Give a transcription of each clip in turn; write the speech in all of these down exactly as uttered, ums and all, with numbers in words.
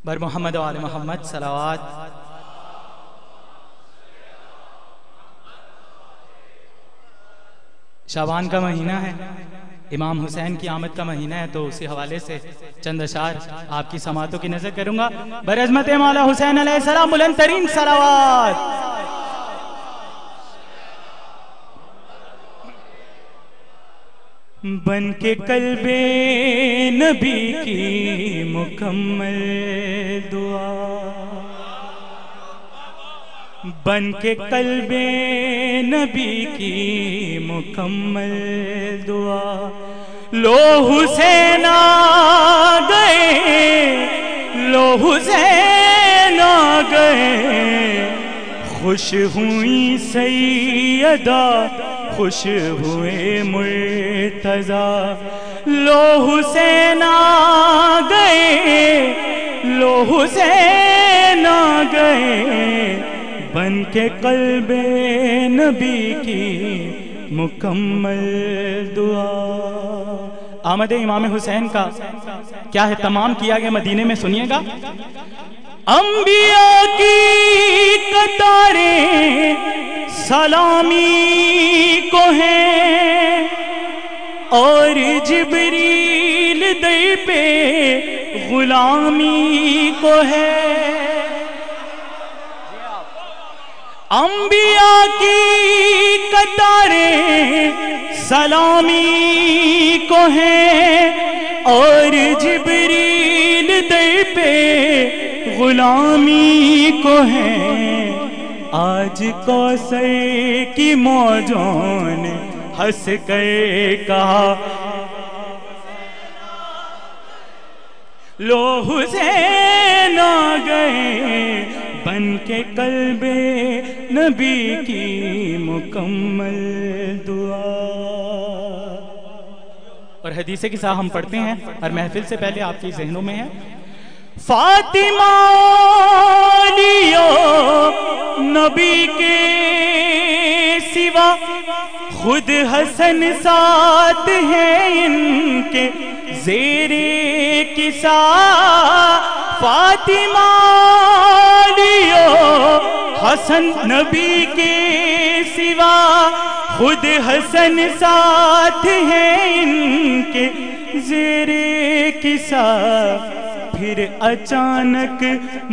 بر محمد و آل محمد صلوات۔ شعبان کا مہینہ ہے، امام حسین کی آمد کا مہینہ ہے، تو اسی حوالے سے چند اشعار آپ کی سماعتوں کی نظر کروں گا۔ برعظمت مولا حسین علیہ السلام بلند ترین صلوات۔ بن کے قلب نبی کی مکمل دعا، بن کے قلب نبی کی مکمل دعا، لو حسین آ گئے، لو حسین آ گئے، خوش ہوئی سیدہ، خوش ہوئے مرتضیٰ، لو حسین آ گئے، لو حسین آ گئے، بن کے قلب نبی کی مکمل دعا۔ آمد امام حسین کا کیا ہے تمام کیا گیا مدینے میں، سنیے گا۔ انبیاء کی قطاریں سلامی کو ہیں، اور جبریل در پہ غلامی کو ہے۔ انبیاء کی قطاریں سلامی کو ہیں، اور جبریل در پہ غلامی کو ہے۔ آج کوثر کی موجوں نے ہنس کر کہا، لو حسین آ گئے، بن کے قلب نبی کی مکمل دعا۔ اور حدیث کے ساتھ ہم پڑھتے ہیں اور محفل سے پہلے آپ کے ذہنوں میں ہے۔ فاطمہ لیو نبی کے سوا، خود حسن ساتھ ہیں ان کے زیر کسا۔ فاطمہ لیو حسن نبی کے سوا، خود حسن ساتھ ہیں ان کے زیر کسا۔ پھر اچانک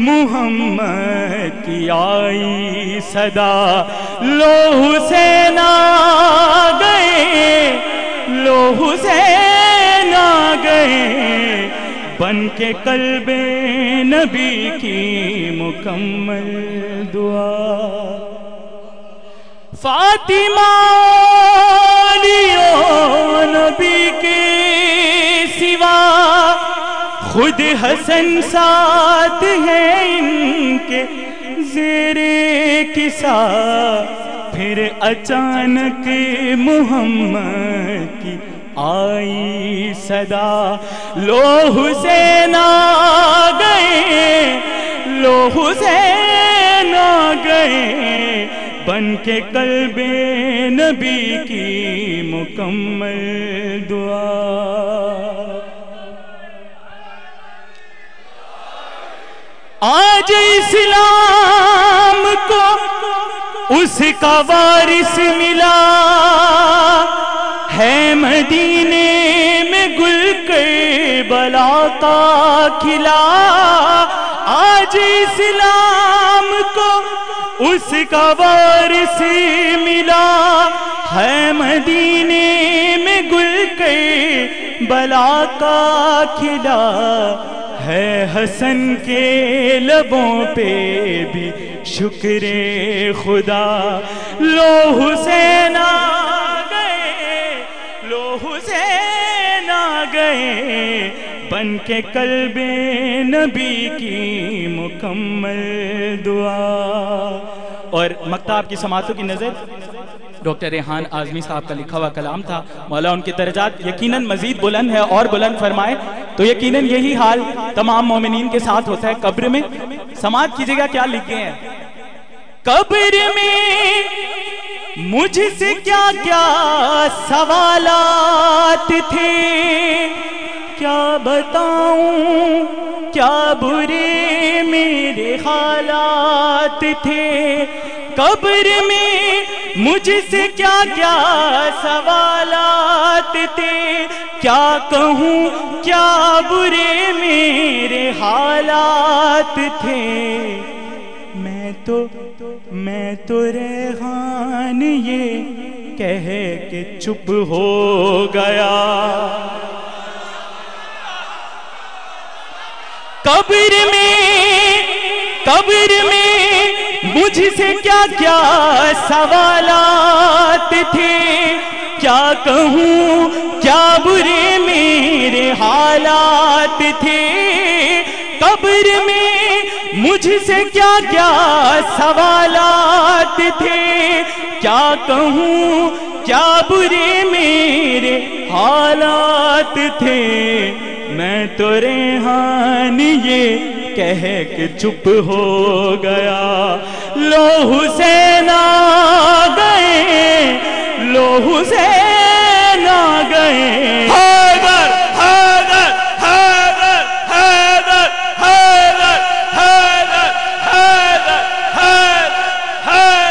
محمد کی آئی صدا، لو حسین آ گئے، لو حسین آ گئے، بن کے قلب نبی کی مکمل دعا۔ فاطمہ لیو نبی کے سوا، خود حسن ساتھ ہیں ان کے زیر کسا۔ پھر اچانک محمد کی آئی صدا، لو حسین آ گئے، لو حسین آ گئے، بن کے قلب نبی کی مکمل دعا۔ آج اسلام کو اس کا وارث ملا ہے، مدینے میں گل کربلا کا کھلا۔ آج اسلام کو اس کا وارث ملا ہے، مدینے میں گل کربلا کا کھلا ہے۔ حسن کے لبوں پہ بھی شکر خدا، لو حسین آ گئے، لو حسین آ گئے، بن کے قلب نبی کی مکمل دعا۔ اور مقطع آپ کی سماعتوں کی نظر ڈاکٹر ریحان اعظمی صاحب کا لکھا ہوا کلام تھا۔ مولا ان کے درجات یقیناً مزید بلند ہے اور بلند فرمائے، تو یقیناً یہی حال تمام مومنین کے ساتھ ہوتا ہے قبر میں۔ سماعت کیجئے گا کیا لکھے ہیں۔ قبر میں مجھ سے کیا کیا سوالات تھے، کیا بتاؤں کیا برے میرے حالات تھے، قبر میں مجھ سے کیا کیا سوالات تھے، کیا کہوں کیا برے میرے حالات تھے، میں تو میں تو ریحان یہ کہہ کے چپ ہو گیا، قبر میں قبر میں مجھ سے کیا کیا سوالات تھے، کیا کہوں کیا برے میرے حالات تھے، قبر میں مجھ سے کیا کیا سوالات تھے، کیا کہوں کیا برے میرے حالات تھے، میں تو ریحان یہ کہہ کے چپ ہو گیا، لو حسین آ گئے، لو حسین آ گئے، حیدر حیدر حیدر حیدر حیدر حیدر حیدر حیدر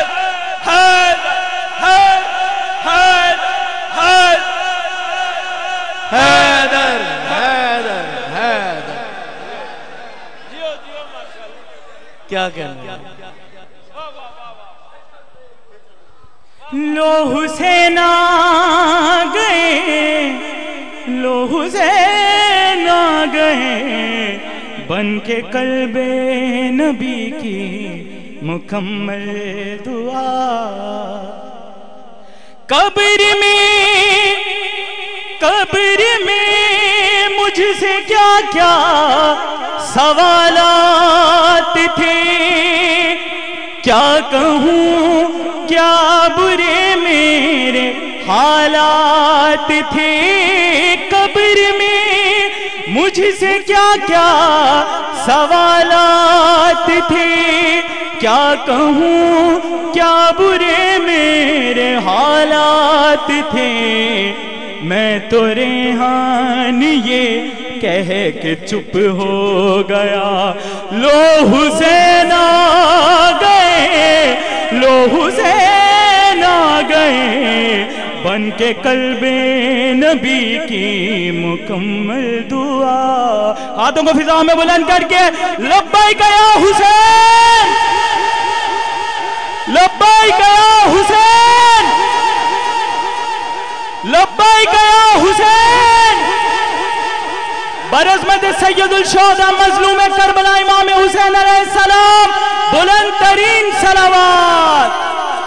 حیدر حیدر حیدر کیا کہنا، لو حسین آ گئے، لو حسین آ گئے، بن کے قلب نبی کی مکمل دعا، قبر میں قبر میں مجھ سے کیا کیا سوالات تھے، کیا کہوں کیا برے میرے حالات تھے، قبر میں مجھ سے کیا کیا سوالات تھے، کیا کہوں کیا برے میرے حالات تھے، میں تو ریحان یہ کہہ کے چپ ہو گیا، لو حسین آ گئے، لو حسین آ گئے، بن کے قلب نبی کی مکمل دعا، ہاتھوں کو فضا میں بلند کر کے لبیک یا حسین، لبیک یا حسین، لبیک یا حسین، برعظمت سید الشہداء مظلوم کربلا امام حسین علیہ السلام، بلند ترین صلوات۔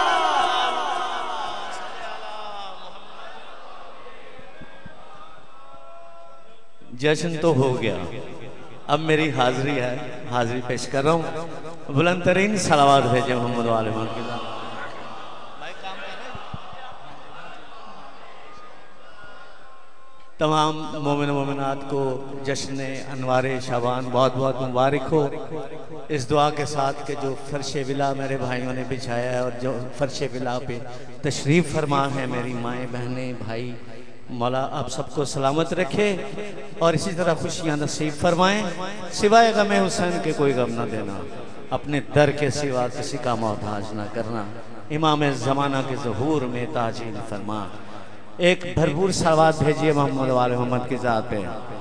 جشن تو ہو گیا، اب میری حاضری ہے، حاضری پیش کر رہا ہوں، بلند ترین صلوات بھیجے محمد و آل محمد کی ذات۔ تمام مومن و مومنات کو جشن انوار شعبان بہت بہت مبارک ہو، اس دعا کے ساتھ کہ جو فرش ولا میرے بھائیوں نے بچھایا ہے اور جو فرش ولا پہ تشریف فرما ہے میری مائیں بہنیں بھائی، مولا آپ سب کو سلامت رکھے اور اسی طرح خوشیاں نصیب فرمائیں، سوائے غم حسین کے کوئی غم نہ دینا، اپنے در کے سوا کسی کا محتاج نہ کرنا، امام زمانہ کے ظہور میں تاجیل فرما۔ ایک بھرپور صلوات بھیجیے محمد و آل محمد کی ذات پہ۔